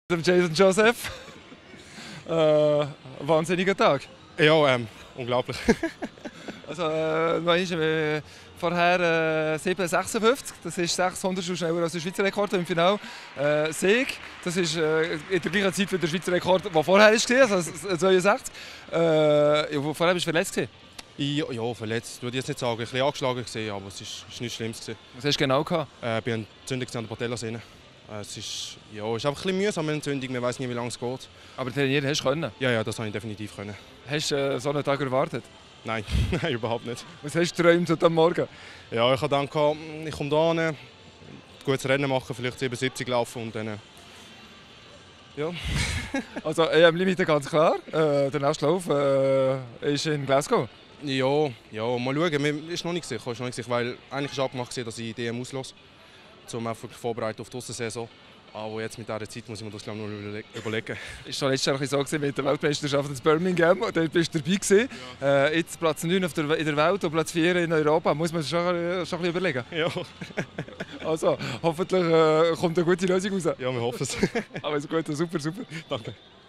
Jason Joseph. Wahnsinniger Tag. Ja, unglaublich. Also, vorher 7,56, das ist 600 schneller als der Schweizer Rekord im Finale. Sieg, das ist in der gleichen Zeit wie der Schweizer Rekord, der vorher war, also 62. Vorher bist du verletzt gewesen. Ja, verletzt. Würde ich jetzt nicht sagen. Ein bisschen angeschlagen gewesen, aber es ist nichts Schlimmes gewesen. Was hast du genau gehabt? Ich bin Entzündung an der Patellasehne. Es ist einfach ein bisschen mühsam mit Entzündung. Man weiß nie, wie lange es geht. Aber trainieren hast du können? Ja, das habe ich definitiv können. Hast du so einen Tag erwartet? Nein, nein, überhaupt nicht. Was hast du geträumt heute Morgen? Ja, ich habe gedacht, ich komme hier hin, gutes Rennen machen, vielleicht 77 laufen und dann... Ja. Also EM-Limite ganz klar. Der nächste Lauf ist in Glasgow. Ja, mal schauen. Mir ist noch nicht sicher, weil eigentlich ist abgemacht, dass ich die EM auslöse, um einfach vorbereiten auf die Aussensaison. Aber jetzt mit dieser Zeit muss ich mir das glaube ich noch überlegen. Ist letztes Jahr so mit der Weltmeisterschaft in Birmingham, da bist du dabei gewesen. Ja. Jetzt Platz 9 in der Welt und Platz 4 in Europa, muss man sich schon ein bisschen überlegen. Ja. Also, hoffentlich kommt eine gute Lösung raus. Ja, wir hoffen es. Aber ist gut, super. Danke.